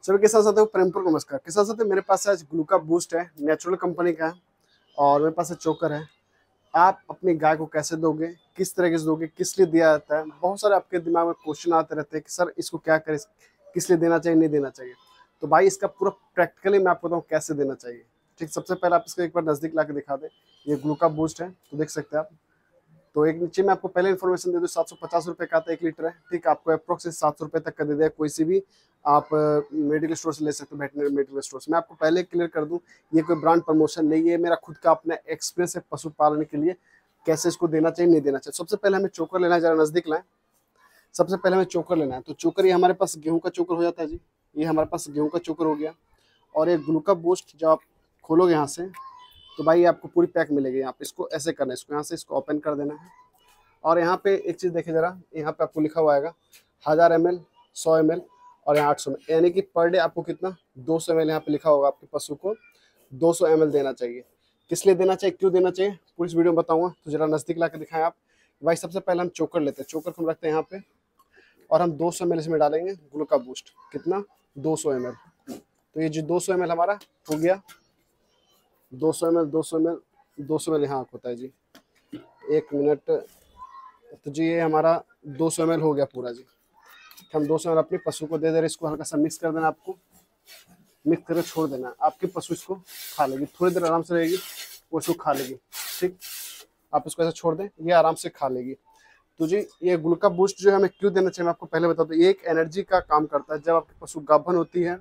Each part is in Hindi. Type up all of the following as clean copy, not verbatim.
सभी किसान साथियों को प्रेमपूर्वक नमस्कार। किसान साथियों, मेरे पास आज ग्लूका बूस्ट है, नेचुरल कंपनी का है और मेरे पास चोकर है। आप अपनी गाय को कैसे दोगे, किस तरीके से दोगे, किस लिए दिया जाता है, बहुत सारे आपके दिमाग में क्वेश्चन आते रहते हैं कि सर इसको क्या करें, किस लिए देना चाहिए, नहीं देना चाहिए। तो भाई इसका पूरा प्रैक्टिकली मैं आपको बताऊँ कैसे देना चाहिए। ठीक, सबसे पहले आप इसको एक बार नज़दीक ला के दिखा दें। ये ग्लूका बूस्ट है, तो देख सकते हैं आप। तो एक नीचे में आपको पहले इन्फॉर्मेशन दे दूँ, 750 रुपये का आता है 1 लीटर है। ठीक, आपको अप्रोक्स 700 रुपये तक का दे दिया, कोई सी भी आप मेडिकल स्टोर से ले सकते हो, वेटनरी मेडिकल स्टोर से। मैं आपको पहले क्लियर कर दूं, ये कोई ब्रांड प्रमोशन नहीं है, मेरा खुद का अपना एक्सपीरियंस है पशुपालन के लिए, कैसे इसको देना चाहिए, नहीं देना चाहिए। सबसे पहले हमें चोकर लेना है, जरा नजदीक लाएं। सबसे पहले हमें चोकर लेना है। तो चोकर ये हमारे पास गेहूं का चोकर हो जाता है जी। ये हमारे पास गेहूं का चोकर हो गया। और ये ग्लूका बूस्ट जब आप खोलोगे यहाँ से, तो भाई आपको पूरी पैक मिलेगी। आप इसको ऐसे करना है, इसको यहाँ से इसको ओपन कर देना है। और यहाँ पे एक चीज़ देखिए जरा, यहाँ पे आपको लिखा हुआ आएगा 1000 ml, 100 ml और यहाँ 800 ml, यानी कि पर डे आपको कितना 200 ml यहाँ पे लिखा होगा। आपके पशु को 200 ml देना चाहिए। किस लिए देना चाहिए, क्यों देना चाहिए, पूरी इस वीडियो में बताऊंगा। तो जरा नज़दीक ला के दिखाएं आप। भाई सबसे पहले हम चोकर लेते हैं, चोकर को हम रखते हैं यहाँ पे और हम 200 ml इसमें डालेंगे ग्लूका बूस्ट। कितना, 200 ml। तो ये जो 200 ml हमारा हो गया, 200 ml 200 ml 200 ml यहाँ होता है जी। 1 मिनट। तो जी ये हमारा 200 ml हो गया पूरा जी। हम 200 ml अपने पशु को दे दे रहे। इसको हल्का सा मिक्स कर देना, आपको मिक्स करके छोड़ देना। आपके पशु इसको खा लेगी, थोड़ी देर आराम से रहेगी, वो इसको खा लेगी। ठीक, आप इसको ऐसे छोड़ दें, ये आराम से खा लेगी। तो जी ये ग्लूका बूस्ट जो है हमें क्यों देना चाहिए, मैं आपको पहले बता दूं। ये एक एनर्जी का काम करता है। जब आपकी पशु गाभिन होती है,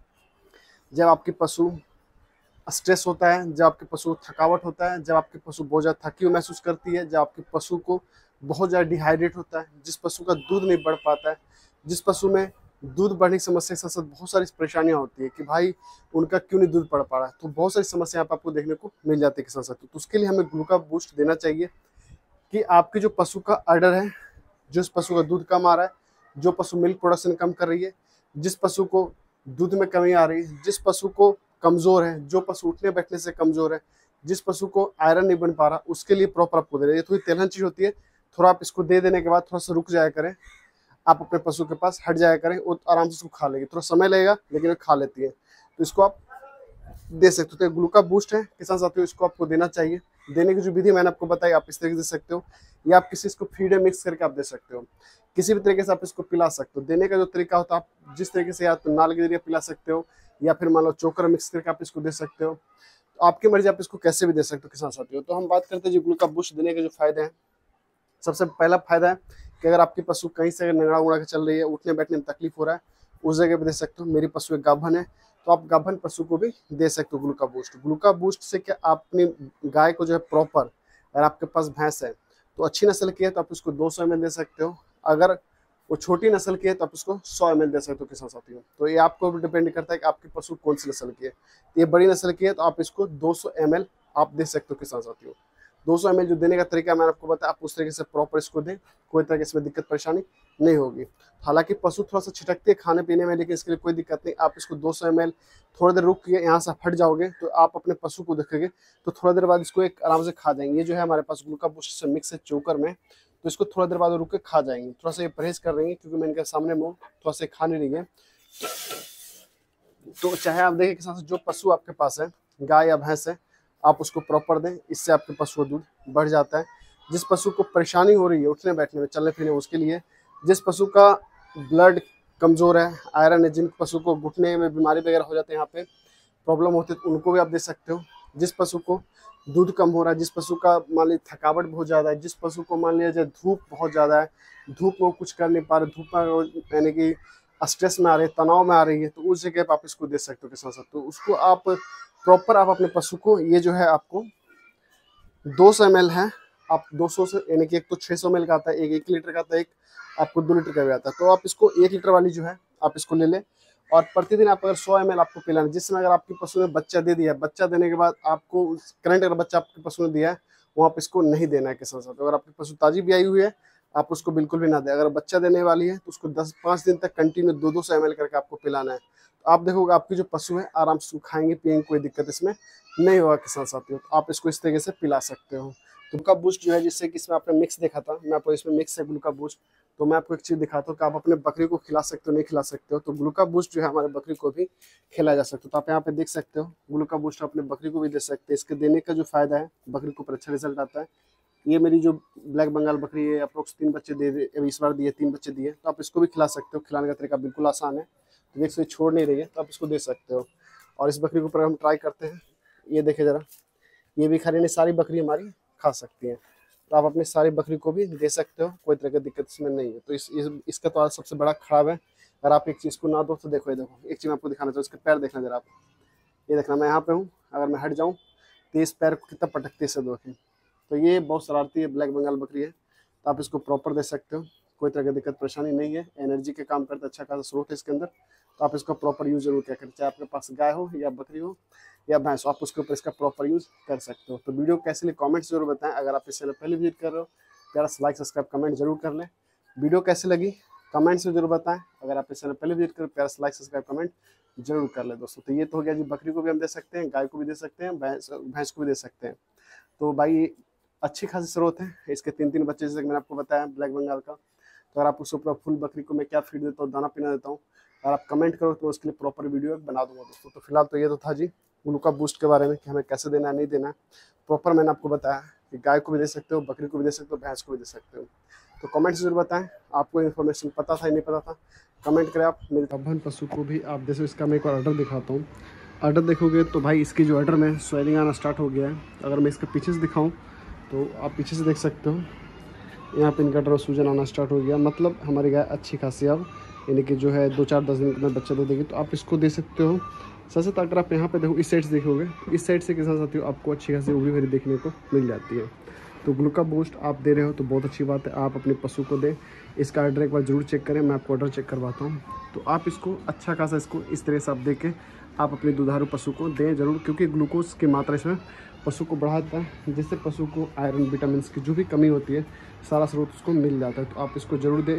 जब आपकी पशु स्ट्रेस होता है, जब आपके पशु थकावट होता है, जब आपके पशु बहुत ज़्यादा थकी हुई महसूस करती है, जब आपके पशु को बहुत ज़्यादा डिहाइड्रेट होता है, जिस पशु का दूध नहीं बढ़ पाता है, जिस पशु में दूध बढ़ने की समस्या के साथ साथ बहुत सारी परेशानियां होती है कि भाई उनका क्यों नहीं दूध बढ़ पा रहा है, तो बहुत सारी समस्या आप आपको देखने को मिल जाती है किसान साथियों। तो उसके लिए हमें ग्लूका बूस्ट देना चाहिए कि आपके जो पशु का ऑर्डर है, जिस पशु का दूध कम आ रहा है, जो पशु मिल्क प्रोडक्शन कम कर रही है, जिस पशु को दूध में कमी आ रही है, जिस पशु को कमज़ोर है, जो पशु उठने बैठने से कमज़ोर है, जिस पशु को आयरन नहीं बन पा रहा, उसके लिए प्रॉपर आपको दे रहे हैं। ये थोड़ी तेलहन चीज़ होती है, थोड़ा आप इसको दे देने के बाद थोड़ा सा रुक जाया करें, आप अपने पशु के पास हट जाया करें, वो आराम से इसको खा लेगी। थोड़ा समय लगेगा लेकिन वो खा लेती है, तो इसको आप दे सकते हो। तो ग्लूका बूस्ट है किसान साथियों, इसको आपको देना चाहिए। देने की जो विधि मैंने आपको बताई, आप इस तरीके से दे सकते हो, या आप किसी इसको फीड में मिक्स करके आप दे सकते हो। किसी भी तरीके से आप इसको पिला सकते हो। देने का जो तरीका होता है, आप जिस तरीके से या तो नाल के जरिए पिला सकते हो, या फिर मान लो चोकर मिक्स करके आप इसको दे सकते हो। तो आपकी मर्जी, आप इसको कैसे भी दे सकते हो किसान साथियों। तो हम बात करते हैं जी ग्लूका बूस्ट देने के जो फायदे हैं। सबसे पहला फायदा है कि अगर आपकी पशु कहीं से नंगड़ा उंगड़ा के चल रही है, उठने बैठने में तकलीफ हो रहा है, उस जगह पे दे सकते हो। मेरी पशु एक गाभन है, तो आप गाभन पशु को भी दे सकते हो ग्लूका बूस्ट। ग्लूका बूस्ट से क्या, आप अपनी गाय को जो है प्रॉपर, अगर आपके पास भैंस है तो अच्छी नस्ल की है तो आप उसको 200 ml दे सकते हो। अगर वो छोटी नस्ल की है तो आप उसको 100 ml दे सकते हो किसान साथियों। तो ये आपको डिपेंड करता है कि आपकी पशु कौन सी नस्ल की है। तो ये बड़ी नस्ल की है तो आप इसको 200 ml आप दे सकते हो किसान साथियों। 200 ml जो देने का तरीका मैंने आपको बताया, आप उस तरीके से प्रॉपर इसको दें, कोई तरह की इसमें दिक्कत परेशानी नहीं होगी। हालांकि पशु थोड़ा सा छिटकते हैं खाने पीने में, लेकिन इसके लिए कोई दिक्कत नहीं। आप इसको 200 ml थोड़ी देर रुक के यहाँ से हट जाओगे तो आप अपने पशु को देखेंगे तो थोड़ा देर बाद इसको एक आराम से खा जाएंगे। ये जो है हमारे पास ग्लूका बूस्ट से मिक्स है चोकर में, तो इसको थोड़ा देर बाद रुक के खा जाएंगे। थोड़ा सा ये परहेज कर रही है क्योंकि मैं इनके सामने में थोड़ा सा खा नहीं रही है। तो चाहे आप देखें किसान, जो पशु आपके पास है, गाय या भैंस है, आप उसको प्रॉपर दें, इससे आपके पशु का दूध बढ़ जाता है। जिस पशु को परेशानी हो रही है उठने बैठने में, चलने फिरने में, उसके लिए, जिस पशु का ब्लड कमज़ोर है, आयरन है, जिन पशु को घुटने में बीमारी वगैरह हो जाते हैं, यहाँ पे प्रॉब्लम होती है, तो उनको भी आप दे सकते हो। जिस पशु को दूध कम हो रहा है, जिस पशु का मान लीजिए थकावट बहुत ज़्यादा है, जिस पशु को मान लीजिए धूप बहुत ज़्यादा है, धूप में कुछ कर नहीं पा रहे, धूप में यानी कि स्ट्रेस में आ रही है, तनाव में आ रही है, तो उस जगह पर आप इसको दे सकते हो किसान साथ। तो उसको आप प्रॉपर, आप अपने पशु को, ये जो है आपको 200 ml है, आप 200 से यानी कि एक तो 600 ml का आता है, एक 1 लीटर का आता है, एक आपको 2 लीटर का भी आता है। तो आप इसको 1 लीटर वाली जो है आप इसको ले लें, और प्रतिदिन आप अगर 100 ml आपको पिलाना। जिस समय अगर आपके पशु ने बच्चा दे दिया है, बच्चा देने के बाद आपको करंट अगर बच्चा आपके पशु ने दिया है, वो आप इसको नहीं देना है किसान साथ। अगर आपकी पशु ताजी भी आई हुई है, आप उसको बिल्कुल भी ना दें। अगर बच्चा देने वाली है तो उसको 5 दिन तक कंटिन्यू 200 ml करके आपको पिलाना है। तो आप देखोगे आपकी जो पशु है आराम से खाएंगे पिएंगे, कोई दिक्कत इसमें नहीं होगा किसान साथियों। तो आप इसको इस तरीके से पिला सकते हो। तो ग्लूका बूस्ट जो है, जिससे कि इसमें आपने मिक्स देखा था, मैं आपको इसमें मिक्स है ग्लूका बूस्ट। तो मैं आपको एक चीज़ दिखाता हूँ कि आप अपने बकरी को खिला सकते हो, नहीं खिला सकते हो। तो ग्लूका बूस्ट जो है हमारे बकरी को भी खिलाया जा सकता है। तो आप यहाँ पे देख सकते हो, ग्लूका बूस्ट अपने बकरी को भी दे सकते हैं। इसके देने का जो फायदा है, बकरी को ऊपर अच्छा रिजल्ट आता है। ये मेरी जो ब्लैक बंगाल बकरी है, अप्रोक्स 3 बच्चे दे इस बार दिए, 3 बच्चे दिए। तो आप इसको भी खिला सकते हो। खिलाने का तरीका बिल्कुल आसान है। तो देख सकते छोड़ नहीं रही है, तो आप इसको दे सकते हो। और इस बकरी के ऊपर हम ट्राई करते हैं। ये देखे ज़रा, ये भी खा रही नहीं, सारी बकरी हमारी खा सकती हैं। तो आप अपनी सारी बकरी को भी दे सकते हो, कोई तरह की दिक्कत इसमें नहीं है। तो इसका तो आज सबसे बड़ा खराब है, अगर आप एक चीज़ को ना दो तो देखो, ये देखो एक चीज़ मैं आपको दिखाना चाहूँ, इसके पैर देखना जरा आप। ये देखना, मैं यहाँ पे हूँ, अगर मैं हट जाऊँ तो इस पैर को कितना पटकते से देखें। तो ये बहुत शरारती है, ब्लैक बंगाल बकरी है। तो आप इसको प्रॉपर दे सकते हो, कोई तरह की दिक्कत परेशानी नहीं है। एनर्जी के काम करता, अच्छा खासा स्रोत है इसके अंदर। तो आप इसका प्रॉपर यूज़ जरूर क्या करें, चाहे आपके पास गाय हो या बकरी हो या भैंस हो, आप उसके ऊपर इसका प्रॉपर यूज़ कर सकते हो। तो वीडियो कैसे लगे कमेंट्स जरूर बताएं। अगर आप इस चैनल पहले विजिट कर रहे हो, प्यारा सा लाइक सब्सक्राइब कमेंट जरूर कर लें। वीडियो कैसे लगी कमेंट्स में जरूर बताएं। अगर आप इस चैनल पहले विजिट करो, प्यारा सा लाइक सब्सक्राइब कमेंट जरूर कर लें दोस्तों। तो ये तो हो गया जी, बकरी को भी हम दे सकते हैं, गाय को भी दे सकते हैं, भैंस को भी दे सकते हैं। तो भाई अच्छी खासी स्रोत है इसके। 3 बच्चे, जैसे मैंने आपको बताया ब्लैक बंगाल का। तो अगर आप उसके ऊपर फुल बकरी को मैं क्या फीड देता हूँ, दाना पीना देता हूँ, अगर आप कमेंट करो तो उसके लिए प्रॉपर वीडियो बना दूंगा दोस्तों। तो फिलहाल तो ये तो था जी ग्लूका बूस्ट के बारे में कि हमें कैसे देना है, नहीं देना है। प्रॉपर मैंने आपको बताया कि गाय को भी दे सकते हो, बकरी को भी दे सकते हो, भैंस को भी दे सकते हो। तो कमेंट जरूर बताएं, आपको इन्फॉर्मेशन पता था या नहीं पता था, कमेंट करें आप। मेरे गाभन पशु को भी आप जैसे, इसका मैं एक और ऑर्डर दिखाता हूँ। ऑर्डर देखोगे तो भाई इसकी जो ऑर्डर में स्वेलिंग आना स्टार्ट हो गया है। अगर मैं इसके पीछे से दिखाऊँ तो आप पीछे से देख सकते हो, यहाँ पे इनका ड्रॉ सूजन आना स्टार्ट हो गया। मतलब हमारी गाय अच्छी खासी अब यानी कि जो है 2-4-10 दिन में बच्चा दे देगी। तो आप इसको दे सकते हो। साथ साथ अगर आप यहाँ पे देखो, इस साइड से देखोगे तो इस साइड से किसान साथियों आपको अच्छी खासी उबली भरी देखने को मिल जाती है। तो ग्लूका बूस्ट आप दे रहे हो तो बहुत अच्छी बात है, आप अपने पशु को दें। इसका ऑर्डर एक बार जरूर चेक करें, मैं आपको ऑर्डर चेक करवाता हूँ। तो आप इसको अच्छा खासा इसको इस तरह से आप दे के आप अपने दुधारू पशु को दें जरूर, क्योंकि ग्लूकोज की मात्रा इसमें पशु को बढ़ाता है, जिससे पशु को आयरन विटामिन की जो भी कमी होती है सारा स्रोत उसको मिल जाता है। तो आप इसको ज़रूर दें।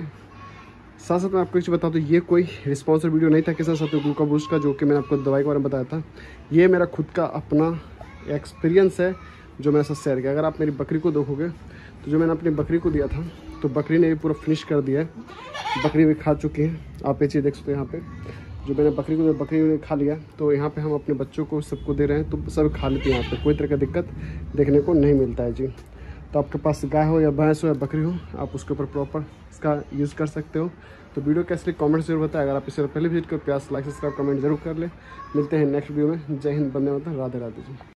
साथ साथ मैं आपको कुछ बता दूँ, ये कोई रिस्पॉन्सर वीडियो नहीं था किसान साथियों ग्लूका बूस्ट का, जो कि मैंने आपको दवाई के बारे में बताया था। ये मेरा खुद का अपना एक्सपीरियंस है जो मैंने साथ शेयर किया। अगर आप मेरी बकरी को देखोगे तो जो मैंने अपनी बकरी को दिया था, तो बकरी ने भी पूरा फिनिश कर दिया है, बकरी भी खा चुकी है। आप ये चीज़ देख सकते हो, यहाँ पे जो मैंने बकरी को, बकरी ने खा लिया। तो यहाँ पे हम अपने बच्चों को सबको दे रहे हैं, तो सब खा लेते हैं। यहाँ पे कोई तरह का दिक्कत देखने को नहीं मिलता है जी। तो आपके पास गाय हो या भैंस हो या बकरी हो, आप उसके ऊपर प्रॉपर इसका यूज़ कर सकते हो। तो वीडियो कैसे कमेंट जरूर बताएं। अगर आप इससे पहले विजिट करो, प्यास लाइक सब्सक्राइब कमेंट जरूर कर ले। मिलते हैं नेक्स्ट वीडियो में। जय हिंद, वंदे मातरम, राधे राधे जी।